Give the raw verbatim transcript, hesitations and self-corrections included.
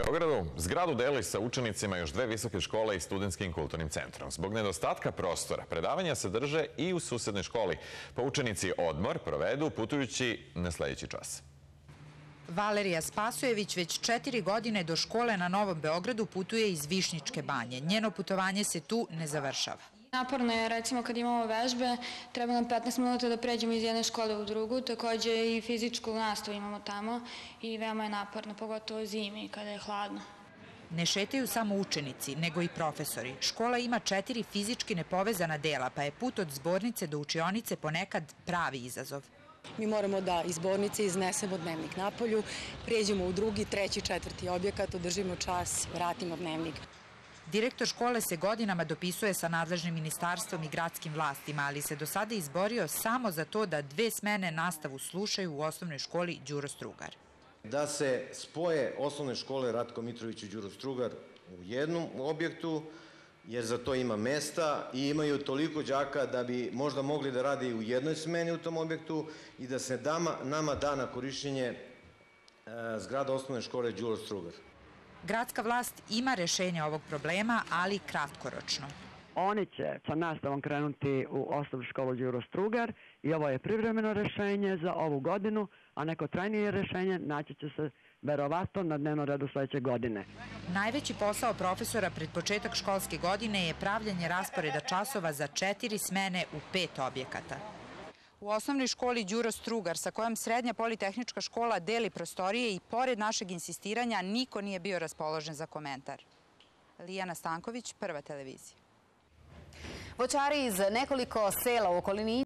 Beogradu zgradu deli sa učenicima još dve visoke škole i studentskim kulturnim centrom. Zbog nedostatka prostora, predavanja se drže i u susednoj školi. Pa učenici odmor provedu putujući na sledeći čas. Valerija Spasojević već četiri godine do škole na Novom Beogradu putuje iz Višnjičke banje. Njeno putovanje se tu ne završava. Naporno je, recimo, kad imamo vežbe, treba nam petnaest minuta da pređemo iz jedne škole u drugu, takođe i fizičku nastavu imamo tamo i veoma je naporno, pogotovo zimi kada je hladno. Ne šetaju samo učenici, nego i profesori. Škola ima četiri fizički nepovezana dela, pa je put od zbornice do učionice ponekad pravi izazov. Mi moramo da iz zbornice iznesemo dnevnik napolju, pređemo u drugi, treći, četvrti objekat, održimo čas, vratimo dnevnik. Direktor škole se godinama dopisuje sa nadležnim ministarstvom i gradskim vlastima, ali se do sada izborio samo za to da dve smene nastavu slušaju u osnovnoj školi Đuro Strugar. Da se spoje osnovne škole Ratko Mitrović i Đuro Strugar u jednom objektu, jer za to ima mesta i imaju toliko đaka da bi možda mogli da rade i u jednoj smeni u tom objektu i da se nama da na korišćenje zgrada osnovne škole Đuro Strugar. Gradska vlast ima rešenje ovog problema, ali kratkoročno. Oni će sa nastavom krenuti u osnovnu školu Đuro Strugar i ovo je privremeno rešenje za ovu godinu, a neko trajnije rešenje naći će se verovatno na dnevnom redu sledeće godine. Najveći posao profesora pred početak školske godine je pravljanje rasporeda časova za četiri smene u pet objekata. U osnovnoj školi Đuro Strugar, sa kojom Srednja politehnička škola deli prostorije, i pored našeg insistiranja niko nije bio raspoložen za komentar. Lijana Stanković, Prva televizija. Voćari iz nekoliko sela u okolini